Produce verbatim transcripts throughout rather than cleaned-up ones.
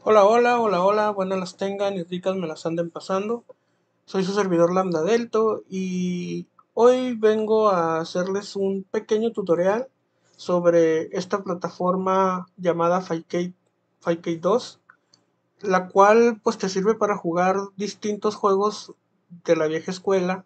Hola, hola, hola, hola, buenas las tengan y ricas me las anden pasando. Soy su servidor Lambda Delto y hoy vengo a hacerles un pequeño tutorial sobre esta plataforma llamada Facecake, Facecake dos, la cual pues te sirve para jugar distintos juegos de la vieja escuela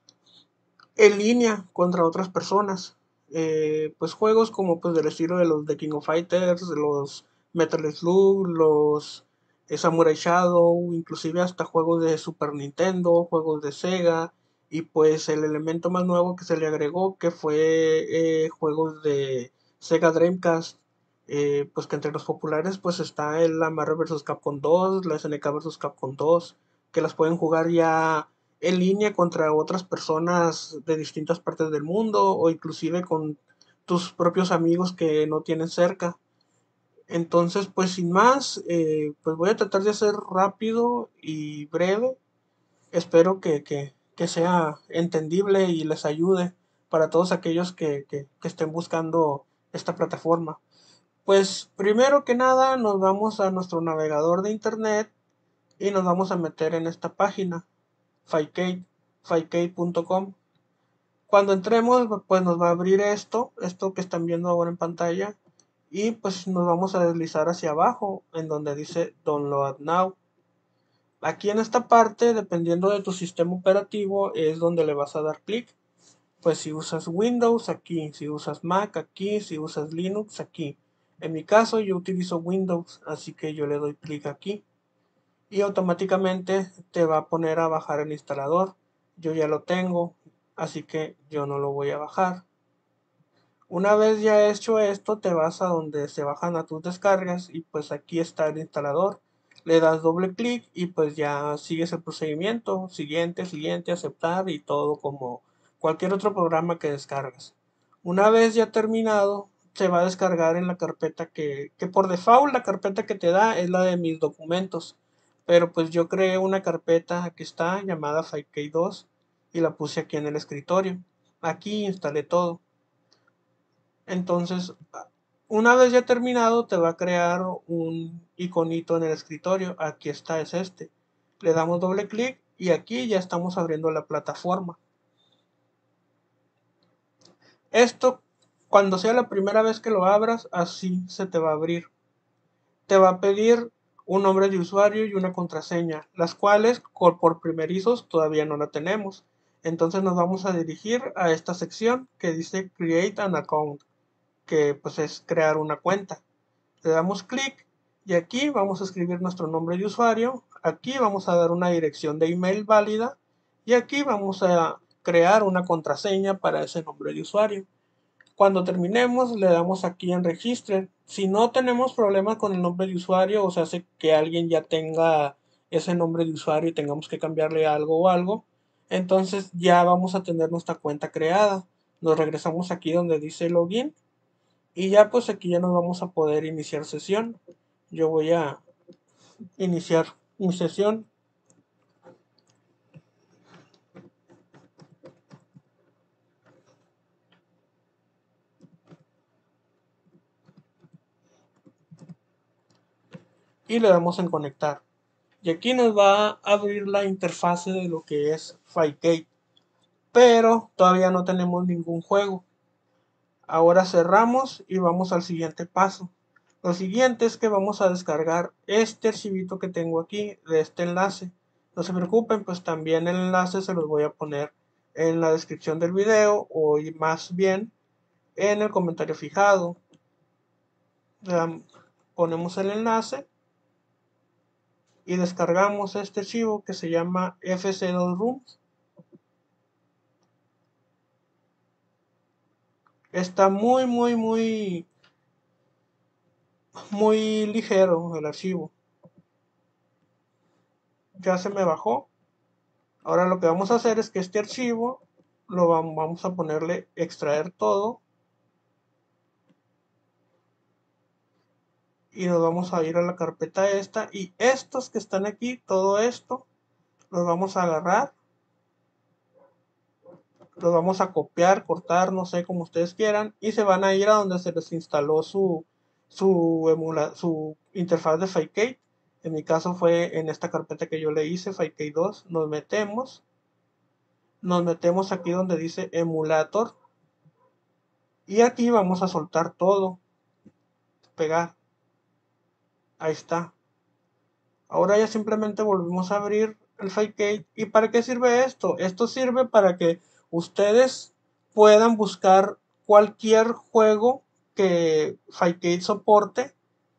en línea contra otras personas. Eh, pues juegos como pues del estilo de los de King of Fighters, de los Metal Slug, los eh, Samurai Shadow, inclusive hasta juegos de Super Nintendo, juegos de Sega, y pues el elemento más nuevo que se le agregó que fue eh, juegos de Sega Dreamcast. Eh, pues que entre los populares pues está el la Marvel versus. Capcom dos, la S N K versus. Capcom dos, que las pueden jugar ya en línea contra otras personas de distintas partes del mundo o inclusive con tus propios amigos que no tienes cerca. Entonces, pues sin más, eh, pues voy a tratar de ser rápido y breve. Espero que, que, que sea entendible y les ayude para todos aquellos que, que, que estén buscando esta plataforma. Pues primero que nada nos vamos a nuestro navegador de internet y nos vamos a meter en esta página Facecake, facecake punto com. Cuando entremos, pues nos va a abrir esto, esto que están viendo ahora en pantalla, y pues nos vamos a deslizar hacia abajo, en donde dice Download Now. Aquí en esta parte, dependiendo de tu sistema operativo, es donde le vas a dar clic. Pues si usas Windows, aquí, si usas Mac, aquí, si usas Linux, aquí. En mi caso, yo utilizo Windows, así que yo le doy clic aquí y automáticamente te va a poner a bajar el instalador. Yo ya lo tengo, así que yo no lo voy a bajar. Una vez ya hecho esto, te vas a donde se bajan a tus descargas y pues aquí está el instalador. Le das doble clic y pues ya sigues el procedimiento, siguiente, siguiente, aceptar y todo como cualquier otro programa que descargas. Una vez ya terminado, se va a descargar en la carpeta que, que por default la carpeta que te da es la de mis documentos. Pero pues yo creé una carpeta, aquí está, llamada Facecake dos y la puse aquí en el escritorio. Aquí instalé todo. Entonces, una vez ya terminado, te va a crear un iconito en el escritorio. Aquí está, es este. Le damos doble clic y aquí ya estamos abriendo la plataforma. Esto, cuando sea la primera vez que lo abras, así se te va a abrir. Te va a pedir un nombre de usuario y una contraseña, las cuales por primerizos todavía no la tenemos. Entonces nos vamos a dirigir a esta sección que dice Create an Account, que pues es crear una cuenta. Le damos clic y aquí vamos a escribir nuestro nombre de usuario, aquí vamos a dar una dirección de email válida y aquí vamos a crear una contraseña para ese nombre de usuario. Cuando terminemos le damos aquí en Register. Si no tenemos problemas con el nombre de usuario, o sea, hace que alguien ya tenga ese nombre de usuario y tengamos que cambiarle algo o algo, entonces ya vamos a tener nuestra cuenta creada. Nos regresamos aquí donde dice login y ya pues aquí ya nos vamos a poder iniciar sesión. Yo voy a iniciar mi sesión. Y le damos en conectar. Y aquí nos va a abrir la interfase de lo que es Facecake. Pero todavía no tenemos ningún juego. Ahora cerramos y vamos al siguiente paso. Lo siguiente es que vamos a descargar este archivito que tengo aquí de este enlace. No se preocupen, pues también el enlace se los voy a poner en la descripción del video o más bien en el comentario fijado. Ponemos el enlace y descargamos este archivo que se llama F C dos Rooms. Está muy muy muy muy ligero el archivo. Ya se me bajó. Ahora lo que vamos a hacer es que este archivo lo vamos a ponerle extraer todo y nos vamos a ir a la carpeta esta y estos que están aquí, todo esto los vamos a agarrar, los vamos a copiar, cortar, no sé, como ustedes quieran, y se van a ir a donde se les instaló su su emula, su interfaz de Facecake. En mi caso fue en esta carpeta que yo le hice, Fightcade dos. Nos metemos. Nos metemos aquí donde dice Emulator. Y aquí vamos a soltar todo. Pegar. Ahí está. Ahora ya simplemente volvemos a abrir el Fightcade. ¿Y para qué sirve esto? Esto sirve para que ustedes puedan buscar cualquier juego que Fightcade soporte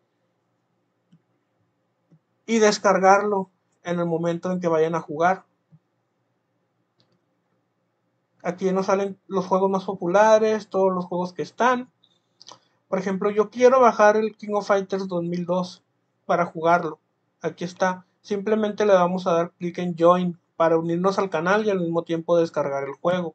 y descargarlo en el momento en que vayan a jugar. Aquí nos salen los juegos más populares, todos los juegos que están. Por ejemplo, yo quiero bajar el King of Fighters dos mil dos para jugarlo. Aquí está. Simplemente le vamos a dar clic en Join para unirnos al canal y al mismo tiempo descargar el juego.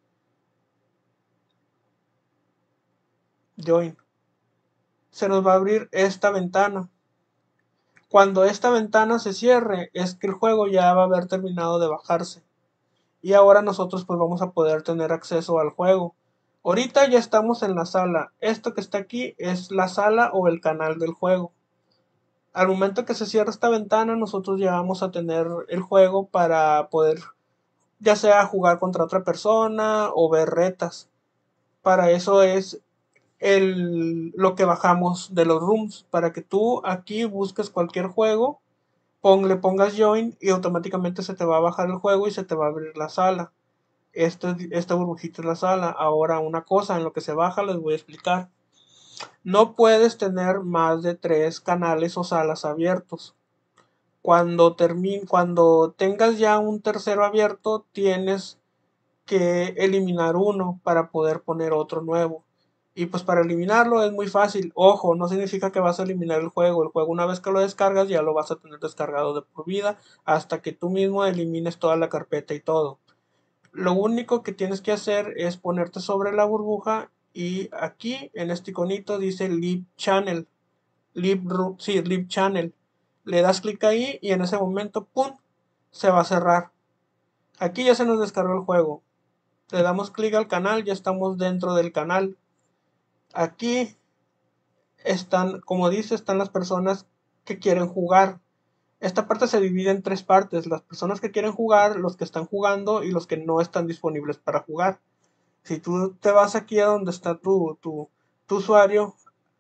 Join. Se nos va a abrir esta ventana. Cuando esta ventana se cierre, es que el juego ya va a haber terminado de bajarse. Y ahora nosotros pues vamos a poder tener acceso al juego. Ahorita ya estamos en la sala. Esto que está aquí es la sala o el canal del juego. Al momento que se cierra esta ventana, nosotros ya vamos a tener el juego para poder, ya sea jugar contra otra persona o ver retas. Para eso es el, lo que bajamos de los rooms, para que tú aquí busques cualquier juego, pon, le pongas join y automáticamente se te va a bajar el juego y se te va a abrir la sala. Este, esta burbujita es la sala. Ahora una cosa en lo que se baja les voy a explicar. No puedes tener más de tres canales o salas abiertos. Cuando, termine, cuando tengas ya un tercero abierto, tienes que eliminar uno para poder poner otro nuevo. Y pues para eliminarlo es muy fácil. Ojo, no significa que vas a eliminar el juego. El juego una vez que lo descargas ya lo vas a tener descargado de por vida hasta que tú mismo elimines toda la carpeta y todo. Lo único que tienes que hacer es ponerte sobre la burbuja y aquí en este iconito dice Leave Channel. Leave, sí, Leave Channel. Le das clic ahí y en ese momento, ¡pum!, se va a cerrar. Aquí ya se nos descargó el juego. Le damos clic al canal, ya estamos dentro del canal. Aquí están, como dice, están las personas que quieren jugar. Esta parte se divide en tres partes: las personas que quieren jugar, los que están jugando y los que no están disponibles para jugar. Si tú te vas aquí a donde está tu, tu, tu usuario,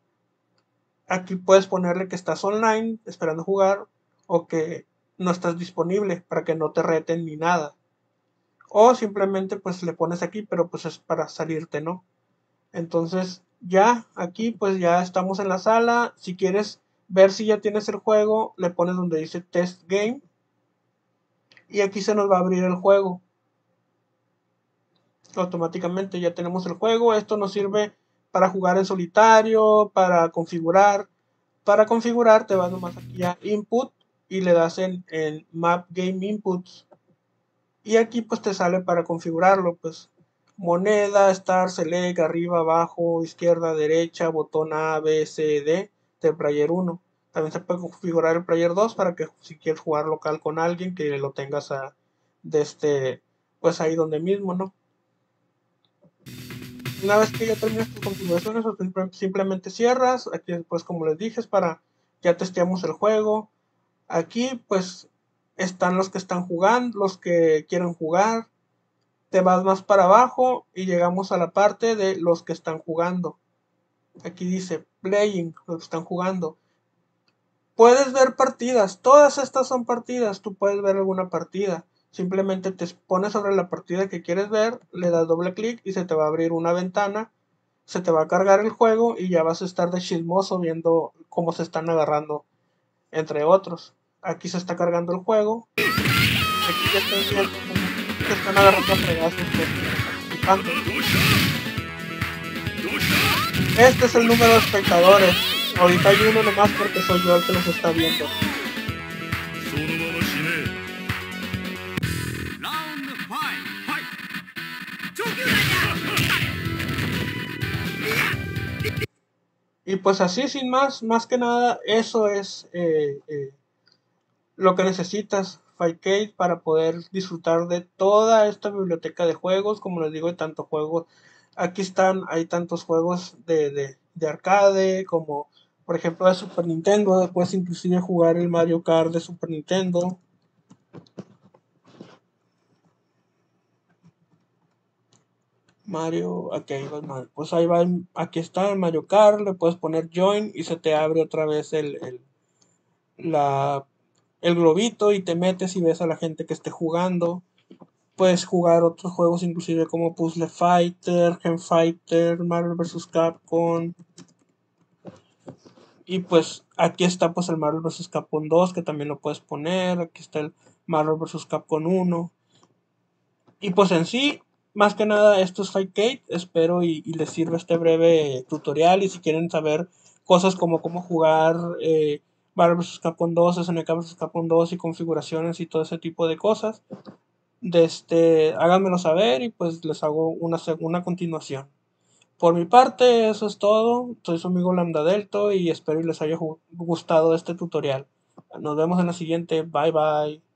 aquí puedes ponerle que estás online esperando jugar o que no estás disponible para que no te reten ni nada. O simplemente pues le pones aquí, pero pues es para salirte, ¿no? Entonces ya aquí pues ya estamos en la sala. Si quieres ver si ya tienes el juego, le pones donde dice Test Game y aquí se nos va a abrir el juego. Automáticamente ya tenemos el juego. Esto nos sirve para jugar en solitario, para configurar. Para configurar te vas nomás aquí a Input y le das en, en Map Game Inputs. Y aquí pues te sale para configurarlo, pues moneda, Start, Select, arriba, abajo, izquierda, derecha, botón A, B, C, D del player uno. También se puede configurar el player dos para que si quieres jugar local con alguien que lo tengas a, de este, pues ahí donde mismo, ¿no? Una vez que ya terminas tus configuraciones, simplemente cierras. Aquí pues como les dije es para, ya testeamos el juego. Aquí pues están los que están jugando, los que quieren jugar. Te vas más para abajo y llegamos a la parte de los que están jugando. Aquí dice playing, los que están jugando. Puedes ver partidas, todas estas son partidas, tú puedes ver alguna partida. Simplemente te pones sobre la partida que quieres ver, le das doble clic y se te va a abrir una ventana, se te va a cargar el juego y ya vas a estar de chismoso viendo cómo se están agarrando entre otros. Aquí se está cargando el juego. Aquí ya estás viendo cómo se están agarrando a fregazos participando. Este es el número de espectadores. Ahorita hay uno nomás porque soy yo el que los está viendo. Y pues así, sin más, más que nada, eso es eh, eh, lo que necesitas, Fightcade, para poder disfrutar de toda esta biblioteca de juegos. Como les digo, hay tantos juegos. Aquí están, hay tantos juegos de, de, de arcade como por ejemplo, de Super Nintendo. Puedes inclusive jugar el Mario Kart de Super Nintendo. Mario, aquí va el Mario. Pues ahí va, el- aquí está el Mario Kart, le puedes poner Join y se te abre otra vez el, el, la, el globito y te metes y ves a la gente que esté jugando. Puedes jugar otros juegos inclusive como Puzzle Fighter, Gen Fighter, Marvel versus. Capcom. Y pues aquí está pues el Marvel versus. Capcom dos que también lo puedes poner. Aquí está el Marvel versus. Capcom uno. Y pues en sí, más que nada, esto es Fightcade. Espero y, y les sirva este breve tutorial. Y si quieren saber cosas como cómo jugar eh, Marvel versus. Capcom dos, S N K versus. Capcom dos y configuraciones y todo ese tipo de cosas, de este, háganmelo saber y pues les hago una, una continuación. Por mi parte, eso es todo. Soy su amigo Lambda Delto y espero y les haya gustado este tutorial. Nos vemos en la siguiente. Bye bye.